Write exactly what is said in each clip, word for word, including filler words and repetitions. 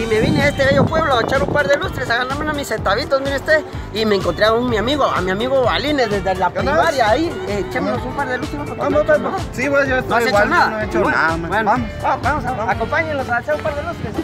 y me vine a este bello pueblo a echar un par de lustres, a ganarme unos mis centavitos, mire usted. Y me encontré a un mi amigo, a mi amigo Balines desde la primaria ahí. Eh, echémonos un par de lustres. ¿No? Vamos, vamos. Sí, pues yo estoy ¿No igual, has hecho nada? no he hecho Bueno, nada. bueno, Vamos. vamos, vamos, vamos. Acompáñenlos a echar un par de lustres.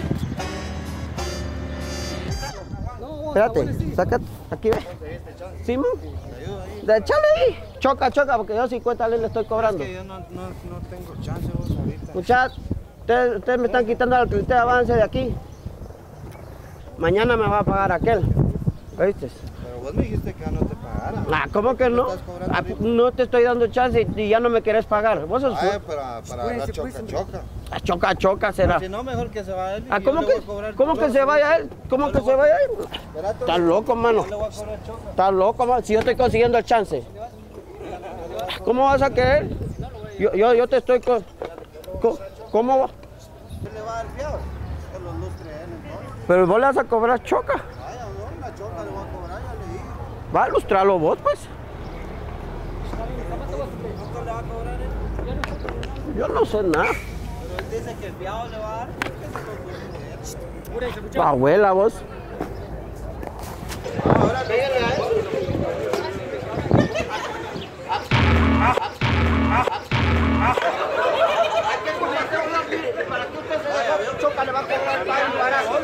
Espérate, saca, aquí ve. Simón, échale ahí. Choca, choca, porque yo cincuenta le estoy cobrando. Es que yo no, no, no tengo chance vos ahorita. Muchachos, ustedes, ustedes me están quitando la que usted avance de aquí. Mañana me va a pagar aquel. ¿Viste? Pero vos me dijiste que ya no te pagara. Ah, ¿cómo que no? Ah, no te estoy dando chance y, y ya no me querés pagar. Vos sos... Ay, para, para la choca, choca. Ah, choca, choca será. Si no, mejor que se vaya él. Ah, ¿cómo que, ¿cómo que se vaya él? ¿Cómo que se vaya él? Estás loco, mano. Estás loco, mano. Si yo estoy consiguiendo el chance. ¿Cómo vas a querer? Yo, yo, yo te estoy... Con... ¿Cómo va? ¿Qué le va a dar fiado? Que los lustres él, entonces. Pero vos le vas a cobrar choca. Vaya, no, la choca le voy a cobrar, ya le dije. Va a lustrarlo vos, pues. ¿Cuánto le va a cobrar él? Yo no sé nada. Pero él dice que el fiado le va a dar. Tu abuela, vos. Ahora pégale a él. Choca le va a cobrar el barato.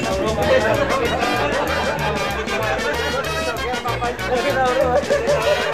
Mire,